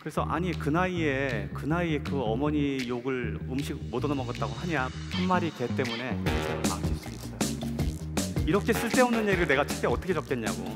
그래서 아니 그 나이에 그 어머니 욕을 음식 못 얻어 먹었다고 하냐. 한 마리 개 때문에 인생을 망칠 수 있어요. 이렇게 쓸데없는 얘기를 내가 책에 어떻게 적겠냐고.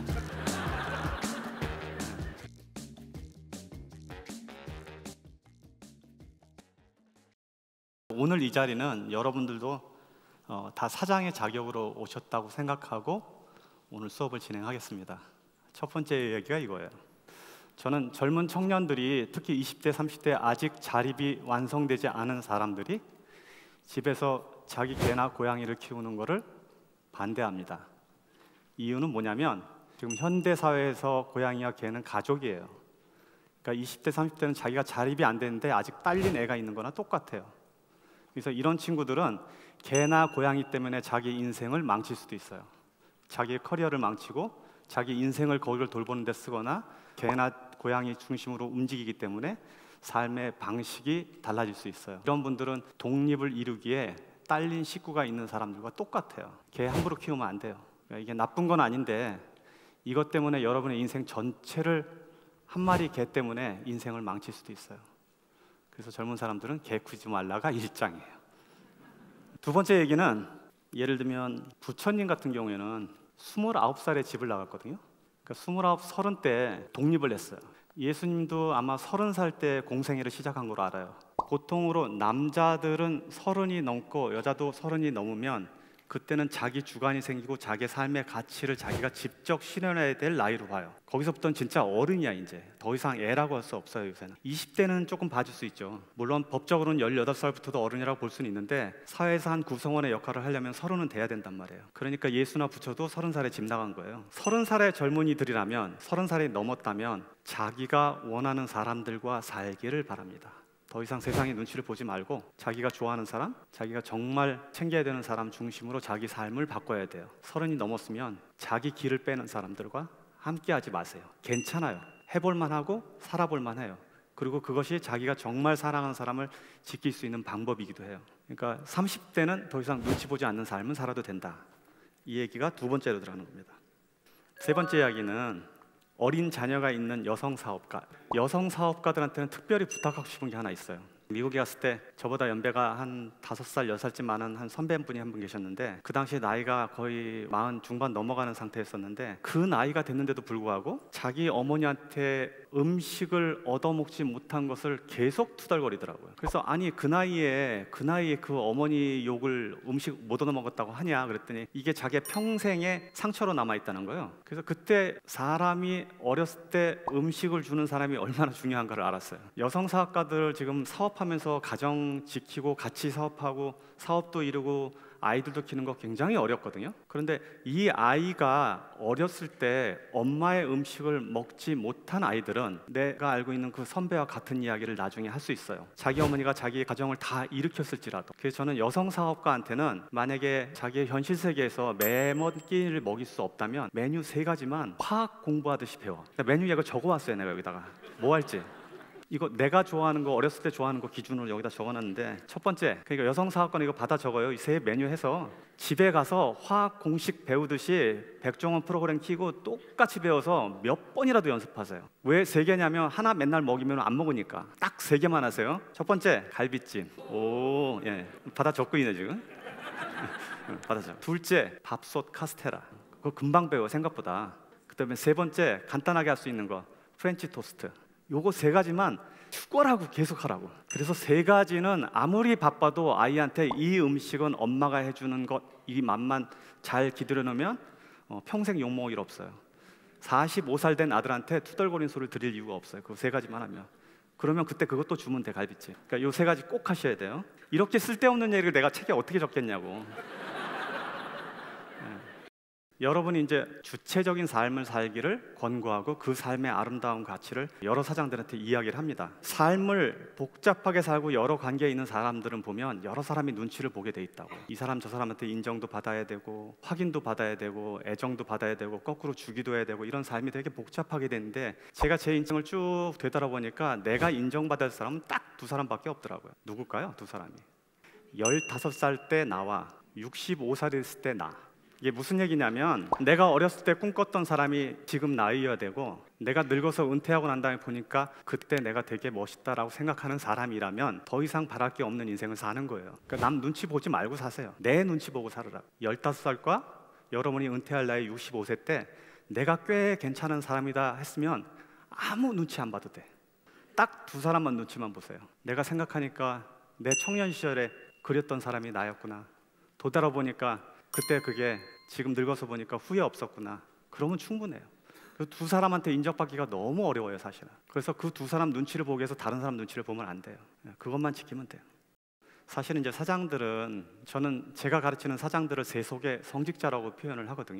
오늘 이 자리는 여러분들도 다 사장의 자격으로 오셨다고 생각하고 오늘 수업을 진행하겠습니다. 첫 번째 얘기가 이거예요. 저는 젊은 청년들이 특히 20대, 30대 아직 자립이 완성되지 않은 사람들이 집에서 자기 개나 고양이를 키우는 것을 반대합니다. 이유는 뭐냐면 지금 현대 사회에서 고양이와 개는 가족이에요. 그러니까 20대, 30대는 자기가 자립이 안 되는데 아직 딸린 애가 있는 거나 똑같아요. 그래서 이런 친구들은 개나 고양이 때문에 자기 인생을 망칠 수도 있어요. 자기의 커리어를 망치고 자기 인생을 거기를 돌보는 데 쓰거나 개나 고양이 중심으로 움직이기 때문에 삶의 방식이 달라질 수 있어요. 이런 분들은 독립을 이루기에 딸린 식구가 있는 사람들과 똑같아요. 개 함부로 키우면 안 돼요. 그러니까 이게 나쁜 건 아닌데 이것 때문에 여러분의 인생 전체를 한 마리 개 때문에 인생을 망칠 수도 있어요. 그래서 젊은 사람들은 개 키우지 말라가 일장이에요. 두 번째 얘기는 예를 들면 부처님 같은 경우에는 29살에 집을 나갔거든요. 그러니까 29, 30 때 독립을 했어요. 예수님도 아마 30살 때 공생애를 시작한 걸로 알아요. 보통으로 남자들은 30이 넘고 여자도 30이 넘으면 그때는 자기 주관이 생기고 자기 삶의 가치를 자기가 직접 실현해야 될 나이로 봐요. 거기서부터는 진짜 어른이야. 이제 더 이상 애라고 할 수 없어요. 요새는 20대는 조금 봐줄 수 있죠. 물론 법적으로는 18살부터도 어른이라고 볼 수는 있는데 사회에서 한 구성원의 역할을 하려면 30은 돼야 된단 말이에요. 그러니까 예수나 부처도 30살에 집 나간 거예요. 30살의 젊은이들이라면 30살이 넘었다면 자기가 원하는 사람들과 살기를 바랍니다. 더 이상 세상의 눈치를 보지 말고 자기가 좋아하는 사람, 자기가 정말 챙겨야 되는 사람 중심으로 자기 삶을 바꿔야 돼요. 30이 넘었으면 자기 길을 빼는 사람들과 함께 하지 마세요. 괜찮아요. 해볼만 하고 살아볼만 해요. 그리고 그것이 자기가 정말 사랑하는 사람을 지킬 수 있는 방법이기도 해요. 그러니까 30대는 더 이상 눈치 보지 않는 삶은 살아도 된다. 이 얘기가 두 번째로 들어가는 겁니다. 세 번째 이야기는 어린 자녀가 있는 여성 사업가. 여성 사업가들한테는 특별히 부탁하고 싶은 게 하나 있어요. 미국에 갔을 때 저보다 연배가 한 5살, 6살쯤 많은 한 선배분이 한 분 계셨는데 그 당시에 나이가 거의 40 중반 넘어가는 상태였었는데 그 나이가 됐는데도 불구하고 자기 어머니한테 음식을 얻어먹지 못한 것을 계속 투덜거리더라고요. 그래서 아니 그 나이에 그 어머니 욕을 음식 못 얻어먹었다고 하냐 그랬더니 이게 자기 평생의 상처로 남아있다는 거예요. 그래서 그때 사람이 어렸을 때 음식을 주는 사람이 얼마나 중요한가를 알았어요. 여성 사업가들 지금 사업하면서 가정 지키고 같이 사업하고 사업도 이루고 아이들도 키우는 거 굉장히 어렵거든요. 그런데 이 아이가 어렸을 때 엄마의 음식을 먹지 못한 아이들은 내가 알고 있는 그 선배와 같은 이야기를 나중에 할 수 있어요. 자기 어머니가 자기의 가정을 다 일으켰을지라도. 그래서 저는 여성 사업가한테는 만약에 자기의 현실 세계에서 매번 끼니를 먹일 수 없다면 메뉴 3가지만 화학 공부하듯이 배워. 메뉴 얘가 적어왔어요. 내가 여기다가 뭐 할지. 이거 내가 좋아하는 거, 어렸을 때 좋아하는 거 기준으로 여기다 적어놨는데 첫 번째, 그러니까 여성 사업가는 이거 받아 적어요. 이 3 메뉴 해서 집에 가서 화학 공식 배우듯이 백종원 프로그램 키고 똑같이 배워서 몇 번이라도 연습하세요. 왜 3개냐면 하나 맨날 먹이면 안 먹으니까 딱 3개만 하세요. 첫 번째, 갈비찜. 오, 예, 받아 적고 있네 지금. 받아 적. 둘째, 밥솥 카스테라. 그거 금방 배워 생각보다. 그다음에 3번째, 간단하게 할 수 있는 거, 프렌치 토스트. 요거 3가지만 축구라고 계속 하라고. 그래서 3가지는 아무리 바빠도 아이한테 이 음식은 엄마가 해주는 것, 이 맛만 잘 기들여 놓으면 평생 욕먹을 일 없어요. 45살 된 아들한테 투덜거리는 소리를 들릴 이유가 없어요. 그 3가지만 하면. 그러면 그때 그것도 주면 돼, 갈비찜. 그러니까 요 3가지 꼭 하셔야 돼요. 이렇게 쓸데없는 얘기를 내가 책에 어떻게 적겠냐고. 여러분이 이제 주체적인 삶을 살기를 권고하고 그 삶의 아름다운 가치를 여러 사장들한테 이야기를 합니다. 삶을 복잡하게 살고 여러 관계에 있는 사람들은 보면 여러 사람이 눈치를 보게 돼 있다고. 이 사람 저 사람한테 인정도 받아야 되고 확인도 받아야 되고 애정도 받아야 되고 거꾸로 주기도 해야 되고 이런 삶이 되게 복잡하게 되는데 제가 제 인생을 쭉 되돌아보니까 내가 인정받을 사람은 딱 2사람밖에 없더라고요. 누굴까요? 2사람이 15살 때 나와 65살 됐을 때 나. 이게 무슨 얘기냐면 내가 어렸을 때 꿈꿨던 사람이 지금 나이여야 되고 내가 늙어서 은퇴하고 난 다음에 보니까 그때 내가 되게 멋있다라고 생각하는 사람이라면 더 이상 바랄 게 없는 인생을 사는 거예요. 그러니까 남 눈치 보지 말고 사세요. 내 눈치 보고 살으라. 15살과 여러분이 은퇴할 나이 65세 때 내가 꽤 괜찮은 사람이다 했으면 아무 눈치 안 봐도 돼. 딱 두 사람만 눈치만 보세요. 내가 생각하니까 내 청년 시절에 그렸던 사람이 나였구나. 돌아보니까 그때 그게 지금 늙어서 보니까 후회 없었구나. 그러면 충분해요. 그 두 사람한테 인정받기가 너무 어려워요, 사실은. 그래서 그 두 사람 눈치를 보기 위해서 다른 사람 눈치를 보면 안 돼요. 그것만 지키면 돼요. 사실은 이제 사장들은, 저는 제가 가르치는 사장들을 세속의 성직자라고 표현을 하거든요.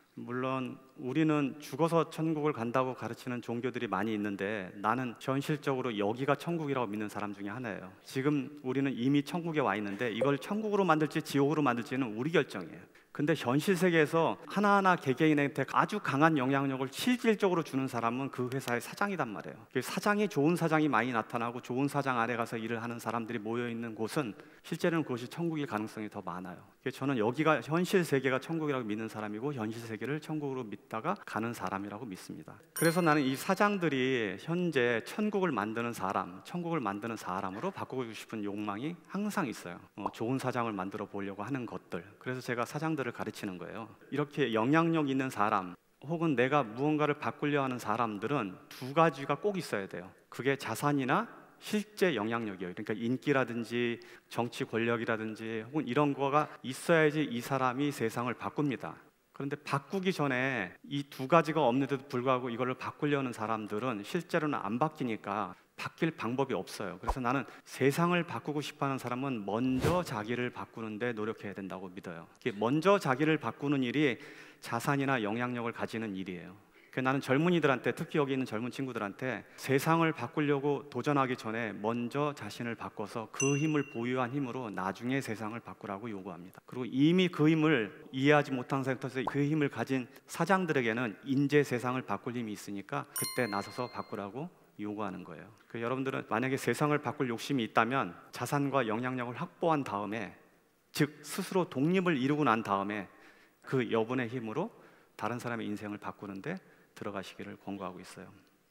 물론 우리는 죽어서 천국을 간다고 가르치는 종교들이 많이 있는데 나는 현실적으로 여기가 천국이라고 믿는 사람 중에 하나예요. 지금 우리는 이미 천국에 와 있는데 이걸 천국으로 만들지 지옥으로 만들지는 우리 결정이에요. 근데 현실 세계에서 하나하나 개개인한테 아주 강한 영향력을 실질적으로 주는 사람은 그 회사의 사장이단 말이에요. 사장이 좋은 사장이 많이 나타나고 좋은 사장 아래 가서 일을 하는 사람들이 모여있는 곳은 실제로는 그것이 천국일 가능성이 더 많아요. 저는 여기가 현실 세계가 천국이라고 믿는 사람이고 현실 세계를 천국으로 믿다가 가는 사람이라고 믿습니다. 그래서 나는 이 사장들이 현재 천국을 만드는 사람, 천국을 만드는 사람으로 바꾸고 싶은 욕망이 항상 있어요. 좋은 사장을 만들어 보려고 하는 것들. 그래서 제가 사장들을 가르치는 거예요. 이렇게 영향력 있는 사람 혹은 내가 무언가를 바꾸려 하는 사람들은 두 가지가 꼭 있어야 돼요. 그게 자산이나 실제 영향력이에요. 그러니까 인기라든지 정치 권력이라든지 혹은 이런 거가 있어야지 이 사람이 세상을 바꿉니다. 그런데 바꾸기 전에 이 두 가지가 없는데도 불구하고 이거를 바꾸려는 사람들은 실제로는 안 바뀌니까 바뀔 방법이 없어요. 그래서 나는 세상을 바꾸고 싶어하는 사람은 먼저 자기를 바꾸는 데 노력해야 된다고 믿어요. 먼저 자기를 바꾸는 일이 자산이나 영향력을 가지는 일이에요. 나는 젊은이들한테, 특히 여기 있는 젊은 친구들한테 세상을 바꾸려고 도전하기 전에 먼저 자신을 바꿔서 그 힘을 보유한 힘으로 나중에 세상을 바꾸라고 요구합니다. 그리고 이미 그 힘을 이해하지 못한 상태에서 그 힘을 가진 사장들에게는 인제 세상을 바꿀 힘이 있으니까 그때 나서서 바꾸라고 요구하는 거예요. 여러분들은 만약에 세상을 바꿀 욕심이 있다면 자산과 영향력을 확보한 다음에, 즉 스스로 독립을 이루고 난 다음에 그 여분의 힘으로 다른 사람의 인생을 바꾸는데 들어가시기를 권고하고 있어요.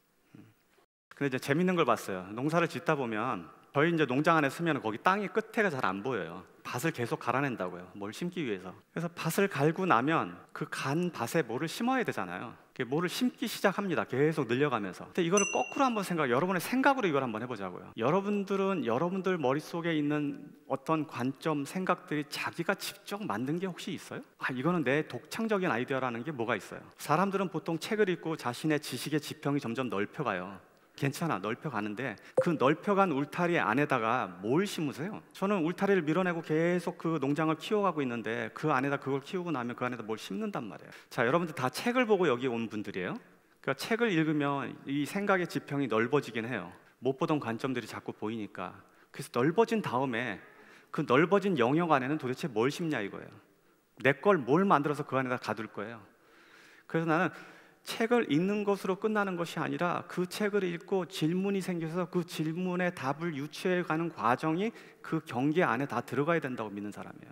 근데 이제 재밌는 걸 봤어요. 농사를 짓다 보면 저희 이제 농장 안에 서면 거기 땅이 끝에가 잘 안 보여요. 밭을 계속 갈아낸다고요. 뭘 심기 위해서. 그래서 밭을 갈고 나면 그 간 밭에 뭐를 심어야 되잖아요. 뭐를 심기 시작합니다. 계속 늘려가면서. 근데 이거를 거꾸로 한번 여러분의 생각으로 이걸 한번 해보자고요. 여러분들은 여러분들 머릿속에 있는 어떤 관점, 생각들이 자기가 직접 만든 게 혹시 있어요? 이거는 내 독창적인 아이디어라는 게 뭐가 있어요? 사람들은 보통 책을 읽고 자신의 지식의 지평이 점점 넓혀가요. 괜찮아, 넓혀가는데 그 넓혀간 울타리 안에다가 뭘 심으세요? 저는 울타리를 밀어내고 계속 그 농장을 키워가고 있는데 그 안에다 그걸 키우고 나면 그 안에다 뭘 심는단 말이에요. 자, 여러분들 다 책을 보고 여기 온 분들이에요. 그러니까 책을 읽으면 이 생각의 지평이 넓어지긴 해요. 못 보던 관점들이 자꾸 보이니까. 그래서 넓어진 다음에 그 넓어진 영역 안에는 도대체 뭘 심냐 이거예요. 내 걸 뭘 만들어서 그 안에다 가둘 거예요. 그래서 나는 책을 읽는 것으로 끝나는 것이 아니라 그 책을 읽고 질문이 생겨서 그 질문에 답을 유추해가는 과정이 그 경계 안에 다 들어가야 된다고 믿는 사람이에요.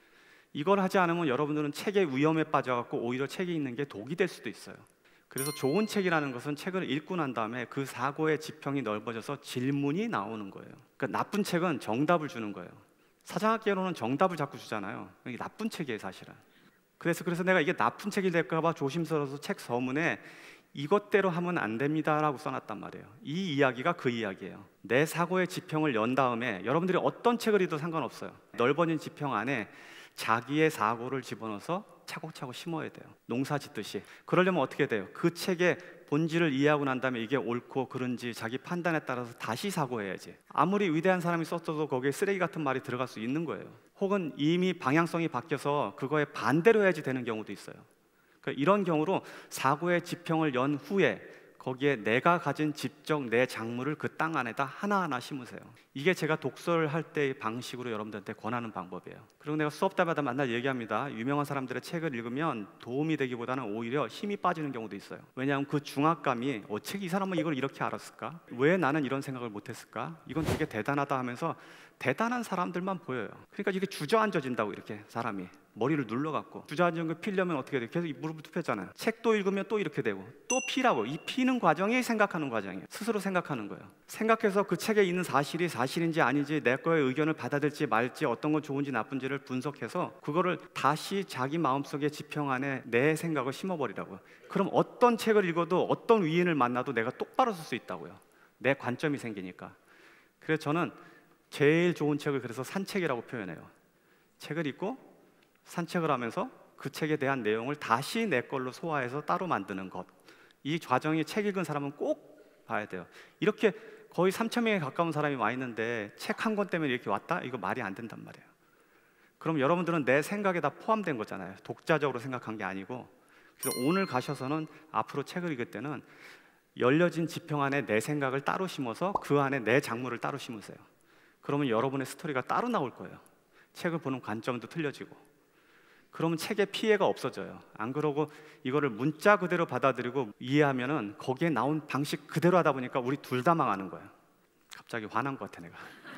이걸 하지 않으면 여러분들은 책의 위험에 빠져갖고 오히려 책이 있는 게 독이 될 수도 있어요. 그래서 좋은 책이라는 것은 책을 읽고 난 다음에 그 사고의 지평이 넓어져서 질문이 나오는 거예요. 그러니까 나쁜 책은 정답을 주는 거예요. 사장학개론은 정답을 자꾸 주잖아요. 이게 나쁜 책이에요, 사실은. 그래서 내가 이게 나쁜 책이 될까 봐 조심스러워서 책 서문에 이것대로 하면 안 됩니다라고 써놨단 말이에요. 이 이야기가 그 이야기예요. 내 사고의 지평을 연 다음에 여러분들이 어떤 책을 읽어도 상관없어요. 넓어진 지평 안에 자기의 사고를 집어넣어서 차곡차곡 심어야 돼요. 농사 짓듯이. 그러려면 어떻게 돼요? 그 책의 본질을 이해하고 난 다음에 이게 옳고 그른지 자기 판단에 따라서 다시 사고해야지. 아무리 위대한 사람이 썼어도 거기에 쓰레기 같은 말이 들어갈 수 있는 거예요. 혹은 이미 방향성이 바뀌어서 그거에 반대로 해야지 되는 경우도 있어요. 그러니까 이런 경우로 사고의 지평을 연 후에 거기에 내가 가진 지적 내 작물을 그 땅 안에다 하나하나 심으세요. 이게 제가 독서를 할 때의 방식으로 여러분들한테 권하는 방법이에요. 그리고 내가 수업 때마다 만날 얘기합니다. 유명한 사람들의 책을 읽으면 도움이 되기보다는 오히려 힘이 빠지는 경우도 있어요. 왜냐하면 그 중압감이 책이 이 사람은 이걸 이렇게 알았을까? 왜 나는 이런 생각을 못했을까? 이건 되게 대단하다 하면서 대단한 사람들만 보여요. 그러니까 이게 주저앉아진다고 이렇게 사람이 머리를 눌러갖고 주저앉은 피려면 어떻게 돼? 계속 이 무릎을 굽혔잖아요. 책도 읽으면 또 이렇게 되고 또 피라고. 이 피는 과정이 생각하는 과정이에요. 스스로 생각하는 거예요. 생각해서 그 책에 있는 사실이 사실인지 아닌지, 내 거의 의견을 받아들일지 말지, 어떤 건 좋은지 나쁜지를 분석해서 그거를 다시 자기 마음속에 지평 안에 내 생각을 심어버리라고요. 그럼 어떤 책을 읽어도 어떤 위인을 만나도 내가 똑바로 쓸 수 있다고요. 내 관점이 생기니까. 그래서 저는 제일 좋은 책을 그래서 산책이라고 표현해요. 책을 읽고 산책을 하면서 그 책에 대한 내용을 다시 내 걸로 소화해서 따로 만드는 것. 이 과정이 책 읽은 사람은 꼭 봐야 돼요. 이렇게 거의 3천 명에 가까운 사람이 와 있는데 책 한 권 때문에 이렇게 왔다? 이거 말이 안 된단 말이에요. 그럼 여러분들은 내 생각에 다 포함된 거잖아요. 독자적으로 생각한 게 아니고. 그래서 오늘 가셔서는 앞으로 책을 읽을 때는 열려진 지평 안에 내 생각을 따로 심어서 그 안에 내 작물을 따로 심으세요. 그러면 여러분의 스토리가 따로 나올 거예요. 책을 보는 관점도 틀려지고. 그러면 책에 피해가 없어져요. 안 그러고 이거를 문자 그대로 받아들이고 이해하면은 거기에 나온 방식 그대로 하다 보니까 우리 둘 다 망하는 거예요. 갑자기 화난 것 같아 내가.